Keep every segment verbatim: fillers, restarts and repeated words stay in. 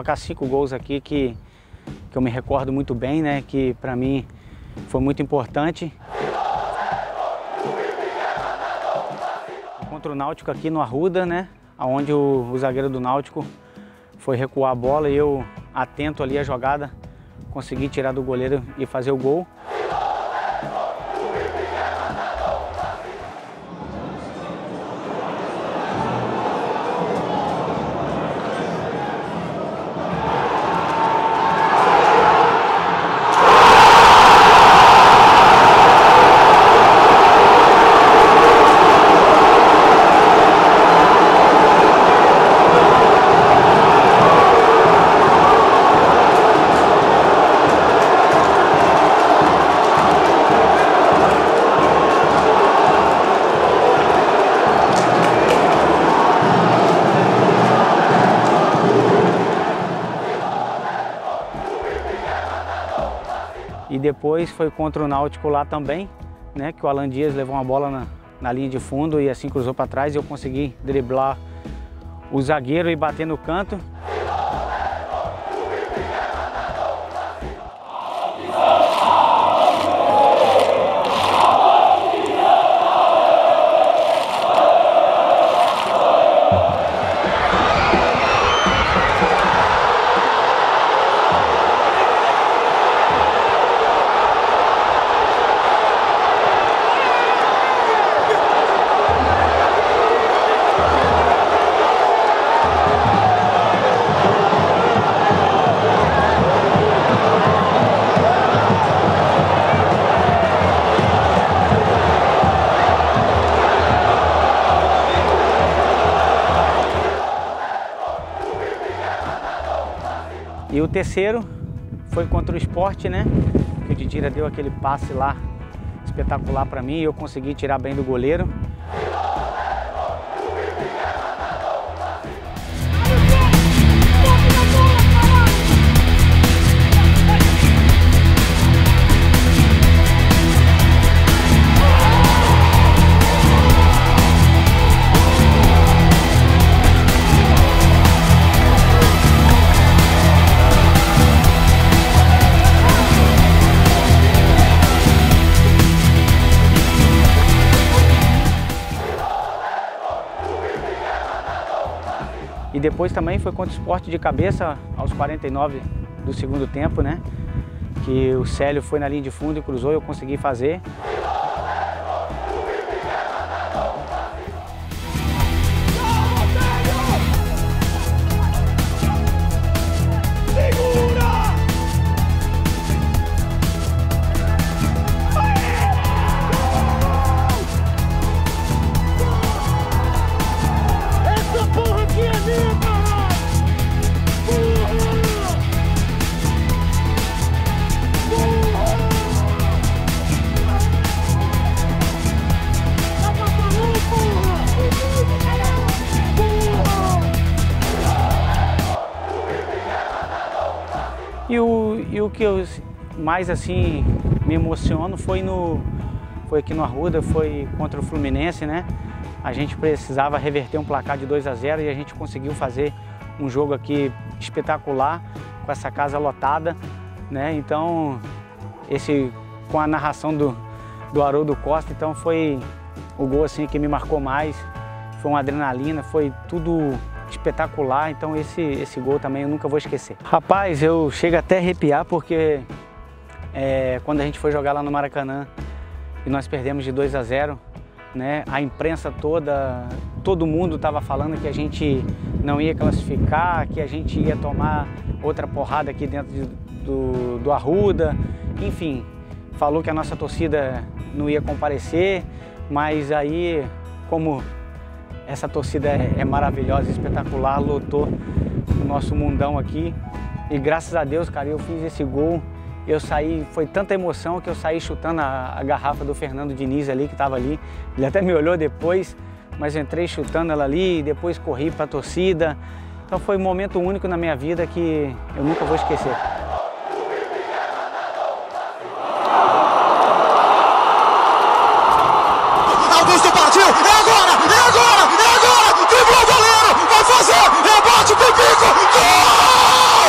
colocar cinco gols aqui que, que eu me recordo muito bem, né? Que para mim foi muito importante. Contra o Náutico aqui no Arruda, né? Onde o, o zagueiro do Náutico foi recuar a bola e eu, atento ali à jogada, consegui tirar do goleiro e fazer o gol. E depois foi contra o Náutico lá também, né, que o Alan Dias levou uma bola na, na linha de fundo e assim cruzou para trás e eu consegui driblar o zagueiro e bater no canto. E o terceiro foi contra o Sport, né? Que o Didira deu aquele passe lá espetacular para mim e eu consegui tirar bem do goleiro. E depois também foi contra o Sport de cabeça, aos quarenta e nove do segundo tempo, né? Que o Célio foi na linha de fundo e cruzou e eu consegui fazer. E o, e o que eu mais assim me emociono foi, no, foi aqui no Arruda, foi contra o Fluminense, né? A gente precisava reverter um placar de dois a zero e a gente conseguiu fazer um jogo aqui espetacular, com essa casa lotada, né? Então, esse, com a narração do, do Haroldo Costa, então foi o gol assim que me marcou mais, foi uma adrenalina, foi tudo espetacular, então esse, esse gol também eu nunca vou esquecer. Rapaz, eu chego até a arrepiar porque é, quando a gente foi jogar lá no Maracanã e nós perdemos de dois a zero, né, a imprensa toda, todo mundo estava falando que a gente não ia classificar, que a gente ia tomar outra porrada aqui dentro de, do, do Arruda, enfim, falou que a nossa torcida não ia comparecer, mas aí, como essa torcida é, é maravilhosa, espetacular, lotou o nosso mundão aqui. E graças a Deus, cara, eu fiz esse gol. Eu saí, foi tanta emoção que eu saí chutando a, a garrafa do Fernando Diniz ali, que estava ali. Ele até me olhou depois, mas eu entrei chutando ela ali e depois corri para a torcida. Então foi um momento único na minha vida que eu nunca vou esquecer. Augusto partiu, é agora, é agora, é agora! Driblou o goleiro, vai fazer, rebate, Pipico, gol!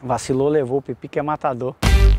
Vacilou, levou o Pipi, que é matador.